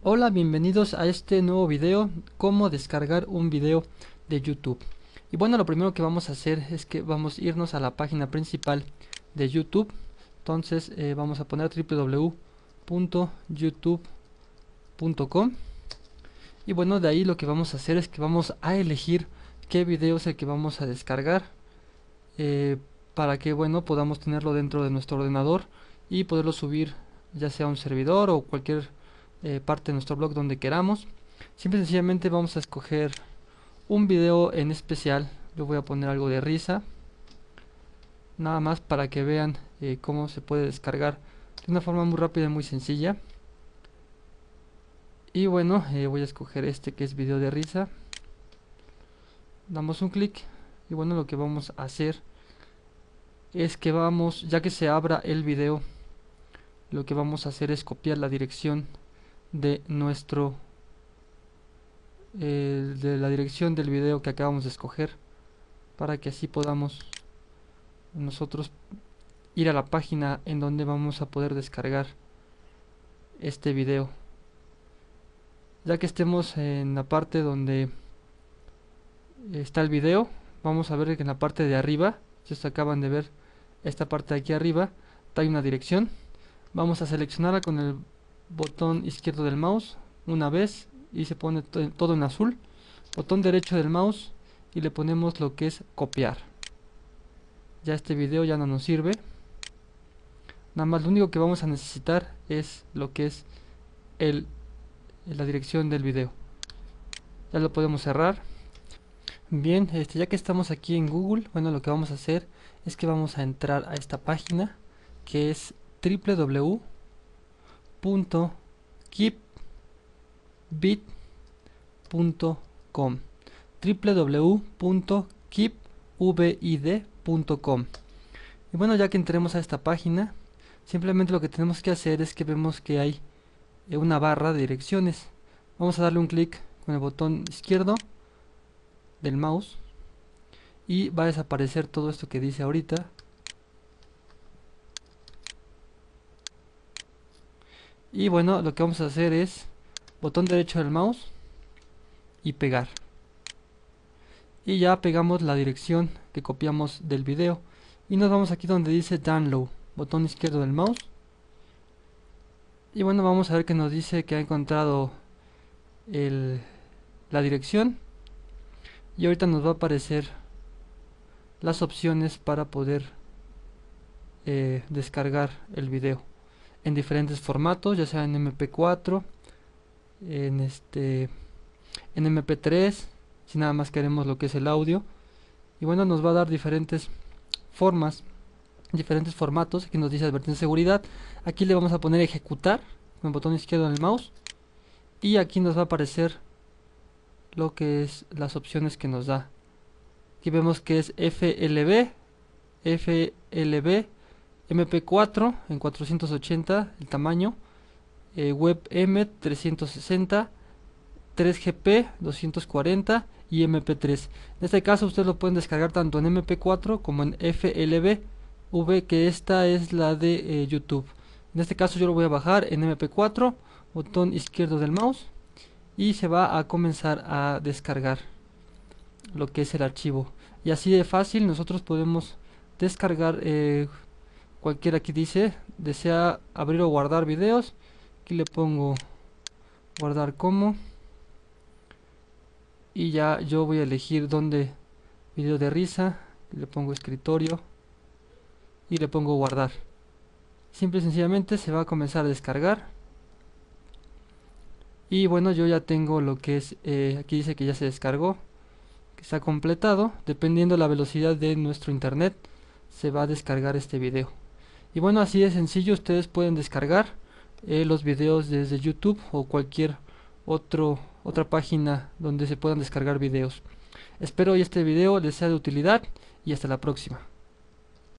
Hola, bienvenidos a este nuevo video, cómo descargar un video de YouTube. Y bueno, lo primero que vamos a hacer es que vamos a irnos a la página principal de YouTube. Entonces vamos a poner www.youtube.com y bueno, de ahí lo que vamos a hacer es que vamos a elegir qué video es el que vamos a descargar, eh, para que bueno, podamos tenerlo dentro de nuestro ordenador y poderlo subir ya sea a un servidor o cualquier parte de nuestro blog donde queramos. Simple y sencillamente vamos a escoger un video en especial. Yo voy a poner algo de risa, nada más para que vean cómo se puede descargar de una forma muy rápida y muy sencilla. Y bueno, voy a escoger este que es video de risa. Damos un clic y bueno, lo que vamos a hacer es que vamos, ya que se abra el video, lo que vamos a hacer es copiar la dirección de de la dirección del video que acabamos de escoger, para que así podamos nosotros ir a la página en donde vamos a poder descargar este video. Ya que estemos en la parte donde está el video, vamos a ver que en la parte de arriba, si ustedes acaban de ver esta parte de aquí arriba, hay una dirección. Vamos a seleccionarla con el botón izquierdo del mouse una vez y se pone todo en azul. Botón derecho del mouse y le ponemos lo que es copiar. Ya este video ya no nos sirve. Nada más lo único que vamos a necesitar es lo que es la dirección del video. Ya lo podemos cerrar. Bien, ya que estamos aquí en Google, bueno, lo que vamos a hacer es que vamos a entrar a esta página que es www.keepvid.com www.keepvid.com. Y bueno, ya que entremos a esta página, simplemente lo que tenemos que hacer es que vemos que hay una barra de direcciones. Vamos a darle un clic con el botón izquierdo del mouse y va a desaparecer todo esto que dice ahorita. Y bueno, lo que vamos a hacer es botón derecho del mouse y pegar. Y ya pegamos la dirección que copiamos del video. Y nos vamos aquí donde dice download, botón izquierdo del mouse. Y bueno, vamos a ver que nos dice que ha encontrado la dirección. Y ahorita nos va a aparecer las opciones para poder descargar el video en diferentes formatos, ya sea en MP4, en MP3, si nada más queremos lo que es el audio. Y bueno, nos va a dar diferentes formas, diferentes formatos. Aquí nos dice advertencia de seguridad. Aquí le vamos a poner ejecutar con el botón izquierdo en el mouse y aquí nos va a aparecer lo que es las opciones que nos da. Aquí vemos que es FLV, MP4 en 480 el tamaño, WebM 360, 3GP 240 y MP3. En este caso ustedes lo pueden descargar tanto en MP4 como en FLV, que esta es la de YouTube. En este caso yo lo voy a bajar en MP4, botón izquierdo del mouse y se va a comenzar a descargar lo que es el archivo. Y así de fácil nosotros podemos descargar cualquiera. Aquí dice desea abrir o guardar videos. Aquí le pongo guardar como y ya yo voy a elegir donde video de risa, le pongo escritorio y le pongo guardar. Simple y sencillamente se va a comenzar a descargar. Y bueno, yo ya tengo lo que es aquí dice que ya se descargó, que está completado. Dependiendo de la velocidad de nuestro internet se va a descargar este video. Y bueno, así de sencillo ustedes pueden descargar los videos desde YouTube o cualquier otra página donde se puedan descargar videos. Espero que este video les sea de utilidad y hasta la próxima.